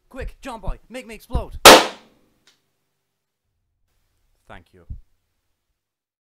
Quick, John Boy, make me explode! Thank you.